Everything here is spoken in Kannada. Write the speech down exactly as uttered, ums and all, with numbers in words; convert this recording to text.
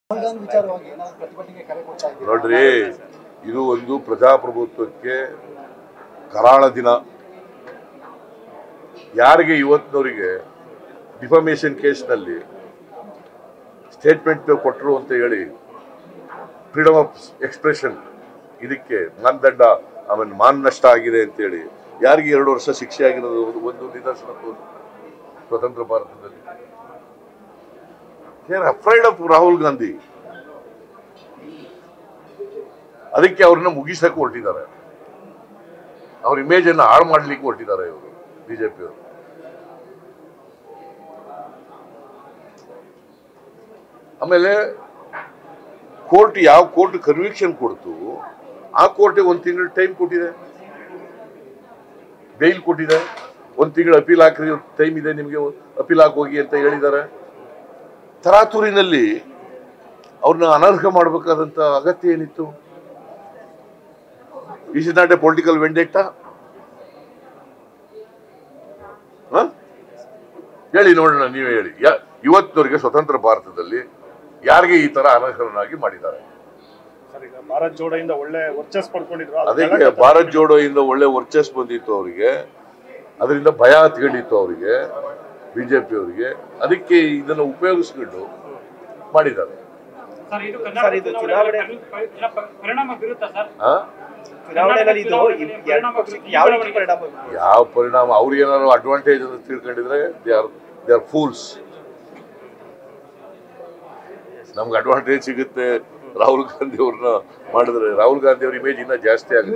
ನೋಡ್ರಿ, ಇದು ಒಂದು ಪ್ರಜಾಪ್ರಭುತ್ವಕ್ಕೆ ಕರಾಳ ದಿನ. ಯಾರಿಗೆ ಇವತ್ತಿನವರಿಗೆ ಡಿಫಾಮೇಷನ್ ಕೇಸ್ನಲ್ಲಿ ಸ್ಟೇಟ್ಮೆಂಟ್ ಕೊಟ್ಟರು ಅಂತ ಹೇಳಿ ಫ್ರೀಡಮ್ ಆಫ್ ಎಕ್ಸ್ಪ್ರೆಷನ್ ಇದಕ್ಕೆ ಮಾನದಂಡ ಆಮೇಲೆ ಮಾನ ನಷ್ಟ ಆಗಿದೆ ಅಂತೇಳಿ ಯಾರಿಗೆ ಎರಡು ವರ್ಷ ಶಿಕ್ಷೆ ಆಗಿರೋದು ಒಂದು ನಿದರ್ಶನ ಸ್ವತಂತ್ರ ಭಾರತದಲ್ಲಿ. ಅಫ್ರೈಡ್ ಆಫ್ ರಾಹುಲ್ ಗಾಂಧಿ, ಅದಕ್ಕೆ ಅವ್ರನ್ನ ಮುಗಿಸಕ್ಕೆ ಹೊರಟಿದ್ದಾರೆ, ಅವ್ರ ಇಮೇಜ್ ಅನ್ನು ಹಾಳು ಮಾಡ್ಲಿಕ್ಕೆ ಹೊರಟಿದ್ದಾರೆ ಇವರು ಬಿಜೆಪಿಯವರು. ಆಮೇಲೆ ಕೋರ್ಟ್ ಯಾವ ಕೋರ್ಟ್ ಕನ್ವಿಕ್ಷನ್ ಕೊಡ್ತು ಆ ಕೋರ್ಟಿಗೆ ಒಂದು ತಿಂಗಳು ಟೈಮ್ ಕೊಟ್ಟಿದೆ, ಬೇಲ್ ಕೊಟ್ಟಿದೆ, ಒಂದು ತಿಂಗಳು ಅಪೀಲ್ ಹಾಕಿ ಟೈಮ್ ಇದೆ ನಿಮಗೆ, ಅಪೀಲ್ ಹಾಕಿ ಹೋಗಿ ಅಂತ ಹೇಳಿದ್ದಾರೆ. ತರಾತುರಿನಲ್ಲಿ ಅವ್ರನ್ನ ಅನರ್ಹ ಮಾಡಬೇಕಾದಂತ ಅಗತ್ಯ ಏನಿತ್ತು? Is is not a political vendetta? ಹೇಳಿ ನೋಡೋಣ, ನೀವೇ ಹೇಳಿ. ಇವತ್ತಿನವರೆಗೆ ಸ್ವತಂತ್ರ ಭಾರತದಲ್ಲಿ ಯಾರಿಗೆ ಈ ತರ ಅನರ್ಹರನ್ನಾಗಿ ಮಾಡಿದ್ದಾರೆ? ಭಾರತ್ ಜೋಡೋಯಿಂದ ಒಳ್ಳೆ ವರ್ಚಸ್ ಪಡ್ಕೊಂಡಿದ್ರು. ಅದಕ್ಕೆ ಭಾರತ್ ಜೋಡೋಯಿಂದ ಒಳ್ಳೆ ವರ್ಚಸ್ ಬಂದಿತ್ತು ಅವರಿಗೆ, ಅದರಿಂದ ಭಯ ಹತ್ಕೊಂಡಿತ್ತು ಅವರಿಗೆ, ಬಿಜೆಪಿ ಅವರಿಗೆ. ಅದಕ್ಕೆ ಇದನ್ನು ಉಪಯೋಗಿಸ್ಕೊಂಡು ಮಾಡಿದ್ದಾರೆ. ಯಾವ ಪರಿಣಾಮ? ಅವ್ರಿಗೇನಾದ್ರು ಅಡ್ವಾಂಟೇಜ್ ಅಂತ ತಿಳ್ಕೊಂಡಿದ್ರೆ they are they are fools. ನಮ್ಗೆ ಅಡ್ವಾಂಟೇಜ್ ಸಿಗುತ್ತೆ ರಾಹುಲ್ ಗಾಂಧಿ ಅವ್ರನ್ನ ಮಾಡಿದ್ರೆ ರಾಹುಲ್ ಗಾಂಧಿ ಅವ್ರ ಇಮೇಜ್ ಇನ್ನ ಜಾಸ್ತಿ ಆಗುತ್ತೆ.